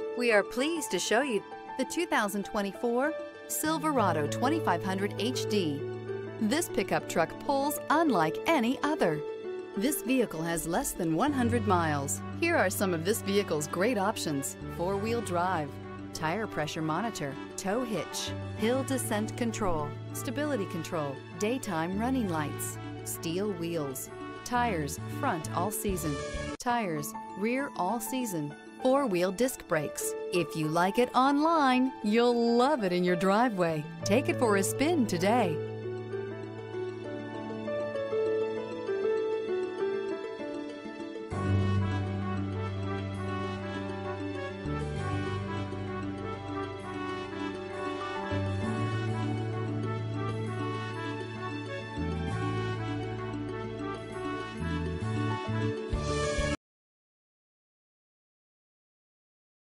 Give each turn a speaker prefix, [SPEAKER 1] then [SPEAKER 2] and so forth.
[SPEAKER 1] We are pleased to show you the 2024 Silverado 2500 HD. This pickup truck pulls unlike any other. This vehicle has less than 100 miles. Here are some of this vehicle's great options: four-wheel drive, tire pressure monitor, tow hitch, hill descent control, stability control, daytime running lights, steel wheels, tires front all season, tires rear all season, four-wheel disc brakes. If you like it online, you'll love it in your driveway. Take it for a spin today.